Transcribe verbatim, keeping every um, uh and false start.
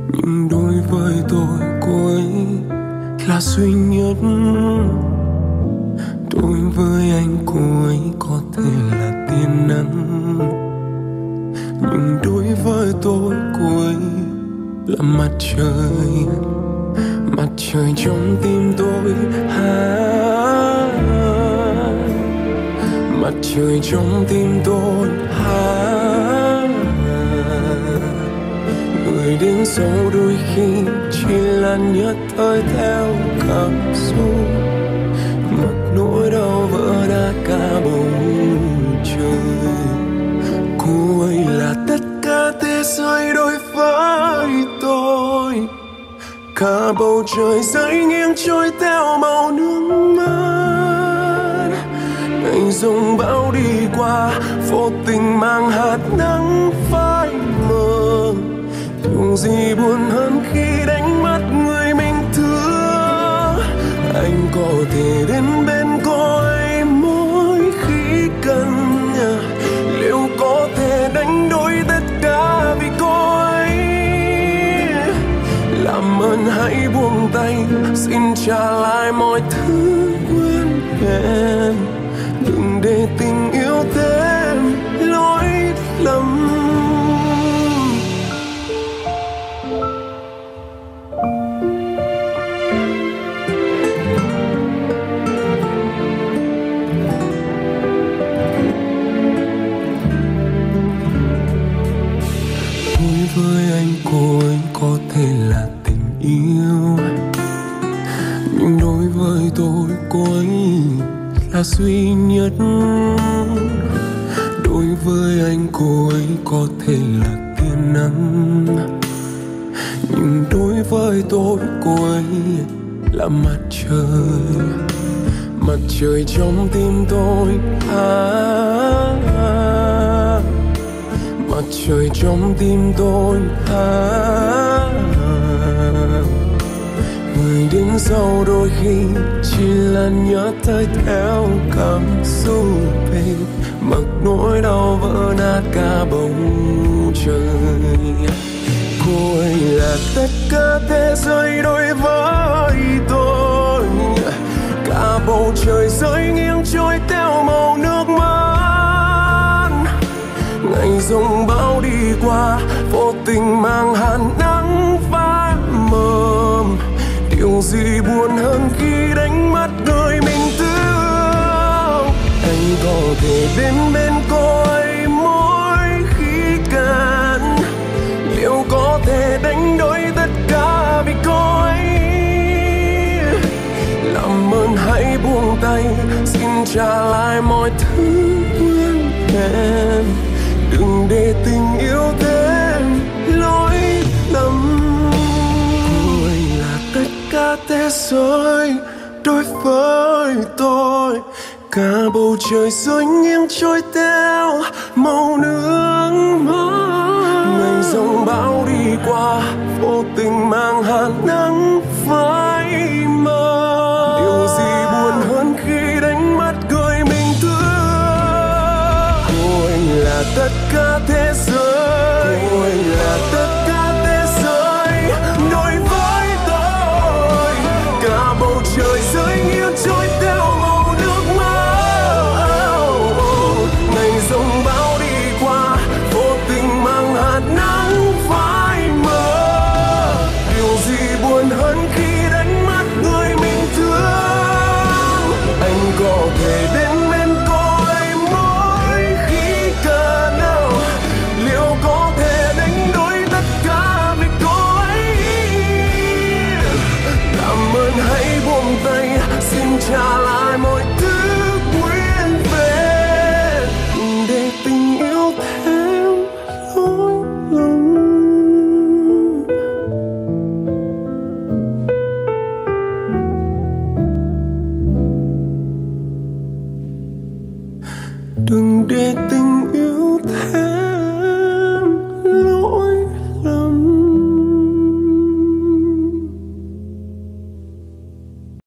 nhưng đối với tôi cô ấy là duy nhất. Đối với anh cô ấy có thể là tia nắng, nhưng đối với tôi cô ấy là mặt trời. Mặt trời trong tim tôi, ha, mặt trời trong tim tôi, ha. Người đến sau đôi khi chỉ là nhất thời theo cảm xúc, một nỗi đau vỡ nát cả bầu trời. Cô ấy là tất cả thế giới đối với tôi, cả bầu trời rơi nghiêng trôi theo màu nước mắt. Ngày giông bão đi qua, vô tình mang hạt nắng phai mờ. Điều gì buồn hơn khi đánh mất người mình thương. Anh có thể đến bên cô ấy mỗi khi cần, liệu có thể đánh đổi tất cả vì cô ấy. Làm ơn hãy buông tay, xin trả lại mọi thứ quên hẹn. Đừng để tình yêu thêm lỗi lầm. Đối với anh cô ấy có thể là tình yêu, nhưng đối với tôi cô ấy là duy nhất. Đối với anh cô ấy có thể là tia nắng, nhưng đối với tôi cô ấy là mặt trời. Mặt trời trong tim tôi, ah, ah. Mặt trời trong tim tôi, ah, ah. Người đến sau đôi khi chỉ là nhớ tới theo cảm xúc, mặc nỗi đau vỡ nát cả bầu trời. Cô ấy là tất cả thế giới đối với tôi, cả bầu trời rơi nghiêng trôi theo màu nước mắt. Ngày giông bão đi qua, vô tình mang hạt nắng phai mờ. Điều gì buồn hơn khi đánh mất người mình thương. Anh có thể đến bên cô ấy mỗi khi cần, liệu có thể đánh đổi tất cả vì cô ấy. Làm ơn hãy buông tay, xin trả lại mọi thứ quên hẹn. Đừng để tình yêu thêm lỗi lầm. Cô ấy là tất cả thế giới đối với tôi, cả bầu trời rơi nghiêng trôi theo màu nước mắt. Ngày giông bão đi qua, vô tình mang hạt nắng phai mờ. Điều gì buồn hơn khi đánh mất người mình thương. Cô ấy là tất cả thế giới, cô ấy là tất cả thế giới đối với tôi, cả bầu trời rơi nghiêng trôi theo màu nước mắt. Ngày giông bão đi qua, vô tình mang hạt nắng phai mờ. Điều gì buồn hơn khi đánh mất người mình thương. Anh có thể đến bên cô ấy mỗi khi cần, liệu có thể đánh đổi tất cả vì cô ấy. Làm ơn hãy buông tay, xin trả lại